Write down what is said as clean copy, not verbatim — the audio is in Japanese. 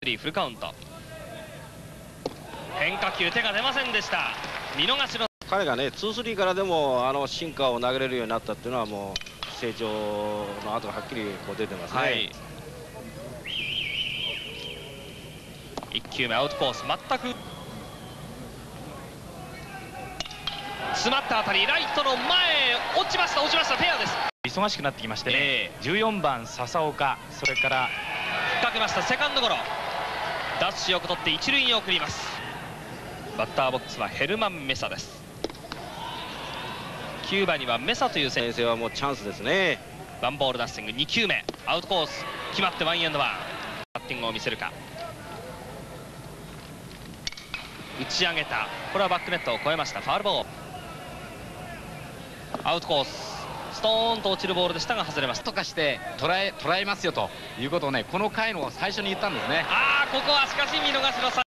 フルカウント。変化球手が出ませんでした。見逃しの。 彼がね2-3からでもシンカーを投げれるようになったっていうのはもう成長の跡がはっきりこう出てますね。はい、 1球目アウトコース、全く詰まった当たり、ライトの前落ちました、フェアです。 忙しくなってきましてね、14番笹岡、それから引っ掛けました、セカンドゴロ。ダッシュよく取って一塁に送ります。バッターボックスはヘルマン・メサです。9番にはメサという先生はもうチャンスですね。 ワンボールダッシング、2球目アウトコース決まってワンエンドワン。バッティングを見せるか、打ち上げた、これはバックネットを越えました。ファウルボール。アウトコース、ストーンと落ちるボールでしたが外れました。 とかして捉えますよということをね、この回の最初に言ったんですね。 ここはしかし見逃しの